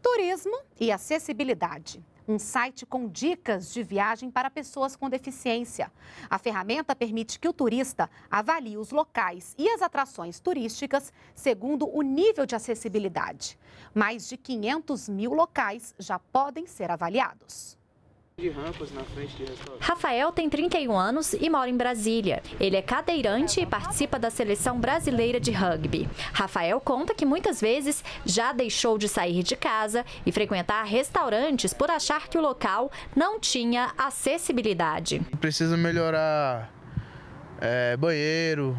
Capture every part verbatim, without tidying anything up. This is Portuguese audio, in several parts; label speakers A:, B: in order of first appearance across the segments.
A: Turismo e acessibilidade. Um site com dicas de viagem para pessoas com deficiência. A ferramenta permite que o turista avalie os locais e as atrações turísticas segundo o nível de acessibilidade. Mais de quinhentos mil locais já podem ser avaliados.
B: De rampas na frente de restaurante.
C: Rafael tem trinta e um anos e mora em Brasília. Ele é cadeirante e participa da seleção brasileira de rugby. Rafael conta que muitas vezes já deixou de sair de casa e frequentar restaurantes por achar que o local não tinha acessibilidade.
D: Precisa melhorar é, banheiro,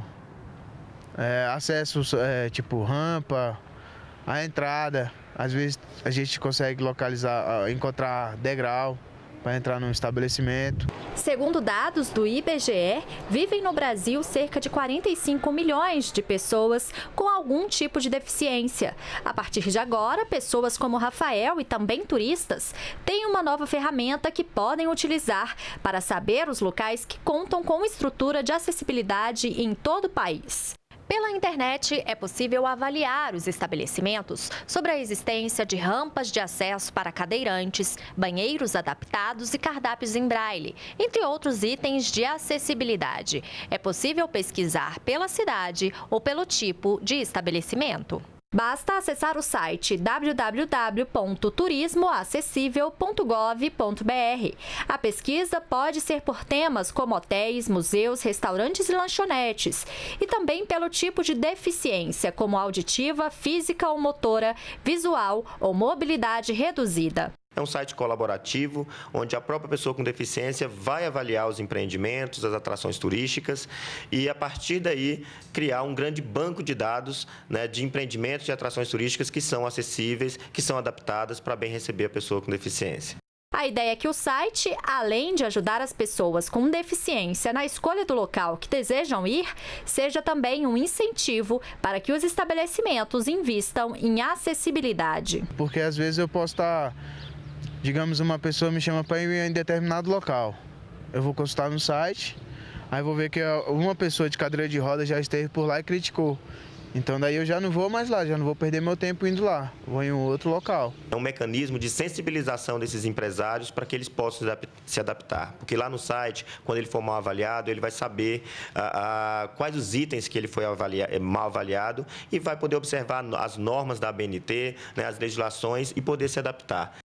D: é, acesso, é, tipo rampa, a entrada. Às vezes a gente consegue localizar, encontrar degrau para entrar num estabelecimento.
C: Segundo dados do I B G E, vivem no Brasil cerca de quarenta e cinco milhões de pessoas com algum tipo de deficiência. A partir de agora, pessoas como Rafael e também turistas têm uma nova ferramenta que podem utilizar para saber os locais que contam com estrutura de acessibilidade em todo o país. Pela internet, é possível avaliar os estabelecimentos sobre a existência de rampas de acesso para cadeirantes, banheiros adaptados e cardápios em braille, entre outros itens de acessibilidade. É possível pesquisar pela cidade ou pelo tipo de estabelecimento. Basta acessar o site w w w ponto turismo acessível ponto gov ponto b r. A pesquisa pode ser por temas como hotéis, museus, restaurantes e lanchonetes, e também pelo tipo de deficiência, como auditiva, física ou motora, visual ou mobilidade reduzida.
E: É um site colaborativo, onde a própria pessoa com deficiência vai avaliar os empreendimentos, as atrações turísticas e, a partir daí, criar um grande banco de dados, né, de empreendimentos e atrações turísticas que são acessíveis, que são adaptadas para bem receber a pessoa com deficiência.
C: A ideia é que o site, além de ajudar as pessoas com deficiência na escolha do local que desejam ir, seja também um incentivo para que os estabelecimentos invistam em acessibilidade.
D: Porque às vezes eu posso estar... Digamos, uma pessoa me chama para ir em determinado local. Eu vou consultar no site, aí vou ver que uma pessoa de cadeira de roda já esteve por lá e criticou. Então daí eu já não vou mais lá, já não vou perder meu tempo indo lá, vou em um outro local.
E: É um mecanismo de sensibilização desses empresários para que eles possam se adaptar. Porque lá no site, quando ele for mal avaliado, ele vai saber ah, ah, quais os itens que ele foi avalia, mal avaliado e vai poder observar as normas da A B N T, né, as legislações e poder se adaptar.